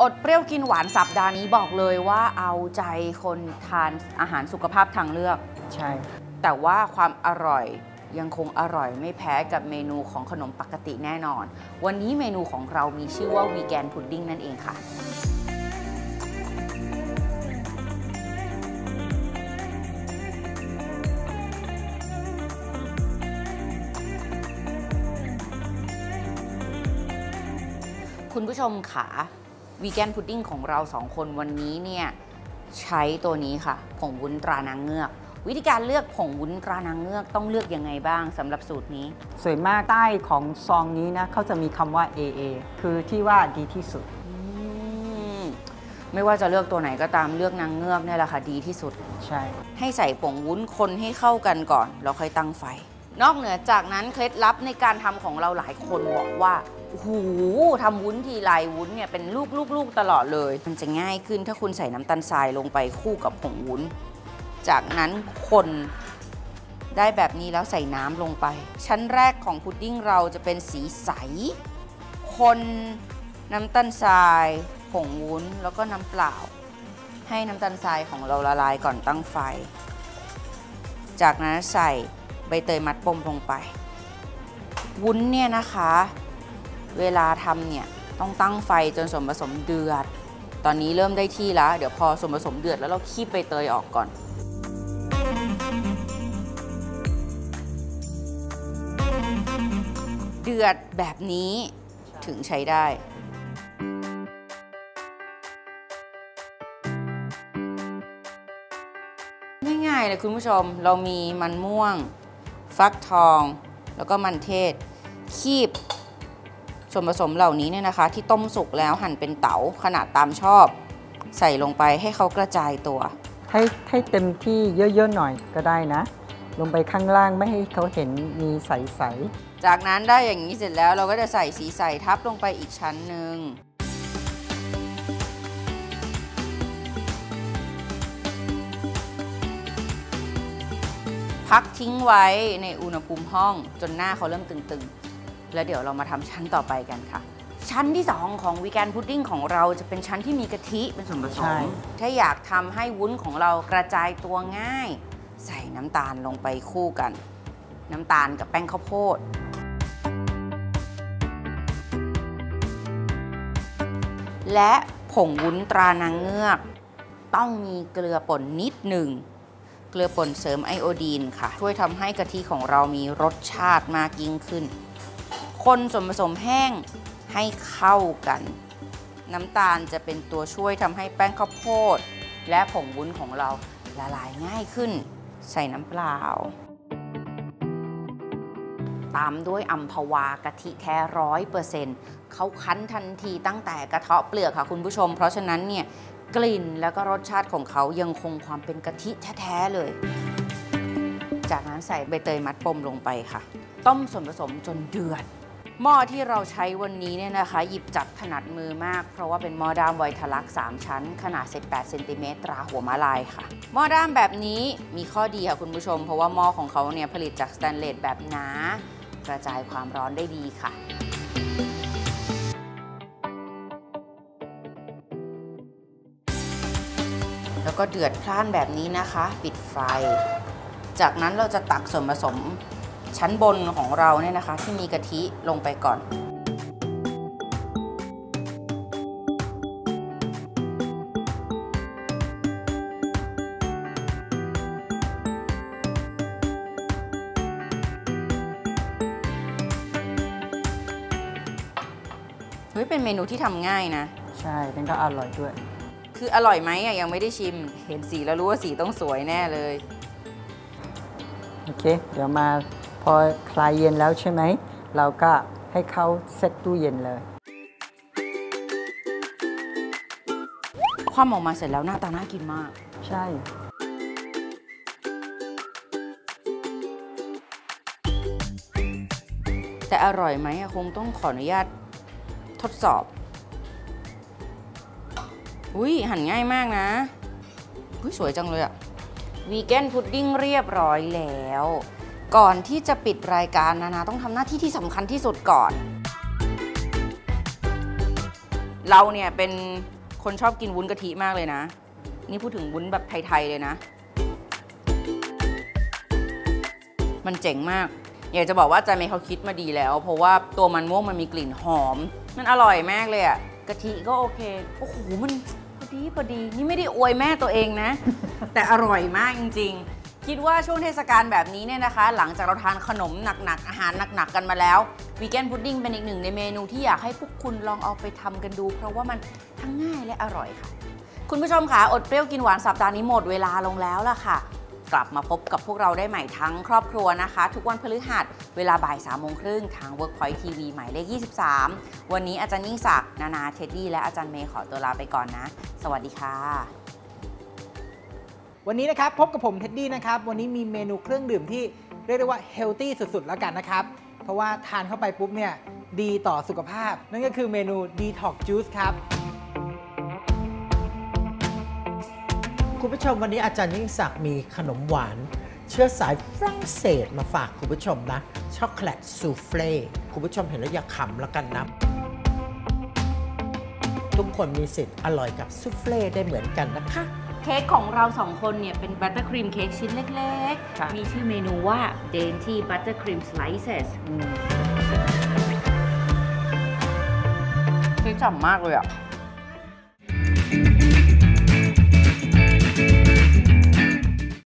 ดเปรี้ยวกินหวานสัปดาห์นี้บอกเลยว่าเอาใจคนทานอาหารสุขภาพทางเลือกใช่แต่ว่าความอร่อยยังคงอร่อยไม่แพ้กับเมนูของขนมปกติแน่นอนวันนี้เมนูของเรามีชื่อว่าวีแกนพุดดิ้งนั่นเองค่ะคุณผู้ชมค่ะวีแกนพุดดิ้งของเรา2คนวันนี้เนี่ยใช้ตัวนี้ค่ะผงวุ้นตรานางเงือกวิธีการเลือกผงวุ้นตรานางเงือกต้องเลือกยังไงบ้างสำหรับสูตรนี้สวยมากใต้ของซองนี้นะเขาจะมีคำว่า AA คือที่ว่าดีที่สุดไม่ว่าจะเลือกตัวไหนก็ตามเลือกนางเงือกนี่แหละค่ะดีที่สุดใช่ให้ใส่ผงวุ้นคนให้เข้ากันก่อนแล้วค่อยตั้งไฟนอกเหนือจากนั้นเคล็ดลับในการทำของเราหลายคนบอกว่าโอ้โหทำวุ้นทีไรวุ้นเนี่ยเป็นลูกตลอดเลยมันจะง่ายขึ้นถ้าคุณใส่น้ำตาลทรายลงไปคู่กับผงวุ้นจากนั้นคนได้แบบนี้แล้วใส่น้ำลงไปชั้นแรกของพุดดิ้งเราจะเป็นสีใสคนน้ำตาลทรายผงวุ้นแล้วก็น้ำเปล่าให้น้ำตาลทรายของเราละลายก่อนตั้งไฟจากนั้นใส่ใบเตยมัดปมลงไปวุ้นเนี่ยนะคะเวลาทำเนี่ยต้องตั้งไฟจนส่วนผสมเดือดตอนนี้เริ่มได้ที่แล้วเดี๋ยวพอส่วนผสมเดือดแล้วเราคีบใบเตยออกก่อนเดือดแบบนี้ถึงใช้ได้ง่ายๆเลยคุณผู้ชมเรามีมันม่วงฟักทองแล้วก็มันเทศคีบส่วนผสมเหล่านี้เนี่ยนะคะที่ต้มสุกแล้วหั่นเป็นเต๋าขนาดตามชอบใส่ลงไปให้เขากระจายตัวให้เต็มที่เยอะๆหน่อยก็ได้นะลงไปข้างล่างไม่ให้เขาเห็นมีใสๆจากนั้นได้อย่างนี้เสร็จแล้วเราก็จะใส่สีใสทับลงไปอีกชั้นหนึ่งพักทิ้งไว้ในอุณหภูมิห้องจนหน้าเขาเริ่มตึงๆแล้วเดี๋ยวเรามาทำชั้นต่อไปกันค่ะชั้นที่2ของวีแกนพุดดิ้งของเราจะเป็นชั้นที่มีกะทิเป็นส่วนผสมถ้าอยากทำให้วุ้นของเรากระจายตัวง่ายใส่น้ำตาลลงไปคู่กันน้ำตาลกับแป้งข้าวโพดและผงวุ้นตรานางเงือกต้องมีเกลือป่นนิดหนึ่งเกลือป่นเสริมไอโอดีนค่ะช่วยทำให้กะทิของเรามีรสชาติมากยิ่งขึ้นคนส่วนผสมแห้งให้เข้ากันน้ำตาลจะเป็นตัวช่วยทำให้แป้งข้าวโพดและผงวุ้นของเราละลายง่ายขึ้นใส่น้ำเปล่าตามด้วยอัมพวากะทิแท้100%เขาคั้นทันทีตั้งแต่กระเทาะเปลือกค่ะคุณผู้ชมเพราะฉะนั้นเนี่ยกลิ่นแล้วก็รสชาติของเขายังคงความเป็นกะทิแท้ๆเลยจากนั้นใส่ใบเตยมัดปมลงไปค่ะต้มส่วนผสมจนเดือดหม้อที่เราใช้วันนี้เนี่ยนะคะหยิบจับถนัดมือมากเพราะว่าเป็นหม้อด้ามไวทลักษ์3ชั้นขนาด18 เซนติเมตรตราหัวม้าลายค่ะหม้อด้ามแบบนี้มีข้อดีค่ะคุณผู้ชมเพราะว่าหม้อของเขาเนี่ยผลิตจากสแตนเลสแบบหนากระจายความร้อนได้ดีค่ะแล้วก็เดือดพล่านแบบนี้นะคะปิดไฟจากนั้นเราจะตักส่วนผสมชั้นบนของเราเนี่ยนะคะที่มีกะทิลงไปก่อนเป็นเมนูที่ทำง่ายนะใช่เป็นก็อร่อยด้วยคืออร่อยไหมยังไม่ได้ชิมเห็นสีแล้วรู้ว่าสีต้องสวยแน่เลยโอเคเดี๋ยวมาพอคลายเย็นแล้วใช่ไหมเราก็ให้เขาเซ็ตตู้เย็นเลยความออกมาเสร็จแล้วหน้าตาน่ากินมากใช่แต่อร่อยไหมคงต้องขออนุญาตทดสอบอุ้ยหั่นง่ายมากนะอุ้ยสวยจังเลยอะวีแกนพุดดิ้งเรียบร้อยแล้วก่อนที่จะปิดรายการนาต้องทำหน้าที่ที่สำคัญที่สุดก่อนเราเนี่ยเป็นคนชอบกินวุ้นกะทิมากเลยนะ นี่พูดถึงวุ้นแบบไทยๆเลยนะ มันเจ๋งมาก อยากจะบอกว่าอาจารย์เมย์เขาคิดมาดีแล้ว เพราะว่าตัวมันม่วงมันมีกลิ่นหอม มันอร่อยมากเลยอะกะทิก็โอเค โอ้โห มันพอดี นี่ไม่ได้อวยแม่ตัวเองนะ แต่อร่อยมากจริงๆ คิดว่าช่วงเทศกาลแบบนี้เนี่ยนะคะ หลังจากเราทานขนมหนักๆอาหารหนักๆกันมาแล้ววีแกนพุดดิ้งเป็นอีกหนึ่งในเมนูที่อยากให้พวกคุณลองเอาไปทำกันดู เพราะว่ามันทั้งง่ายและอร่อยค่ะ คุณผู้ชมคะอดเปรี้ยวกินหวานสัปดาห์นี้หมดเวลาลงแล้วล่ะค่ะ กลับมาพบกับพวกเราได้ใหม่ทั้งครอบครัวนะคะ ทุกวันพฤหัสเวลาบ่าย3:30ทาง Workpoint TV หมายเลข 23 วันนี้อาจารย์ยิ่งศักดิ์นานาเท็ดดี้และอาจารย์เมย์ขอตัวลาไปก่อนนะ สวัสดีค่ะวันนี้นะครับพบกับผมเท็ดดี้นะครับวันนี้มีเมนูเครื่องดื่มที่เรียกได้ว่าเฮลตี้สุดๆแล้วกันนะครับเพราะว่าทานเข้าไปปุ๊บเนี่ยดีต่อสุขภาพนั่นก็คือเมนู Detox Juice ครับคุณผู้ชมวันนี้อาจารย์ยิ่งศักดิ์มีขนมหวานเชื้อสายฝรั่งเศสมาฝากคุณผู้ชมนะช็อกโกแลตซูเฟ่คุณผู้ชมเห็นแล้วอย่าขำแล้วกันนะทุกคนมีสิทธิ์อร่อยกับซูเฟ่ได้เหมือนกันนะคะเค้กของเรา2คนเนี่ยเป็นบัตเตอร์ครีมเค้กชิ้นเล็กๆ มีชื่อเมนูว่า Dainty Buttercream Slices เค้กฉ่ำมากเลยอ่ะ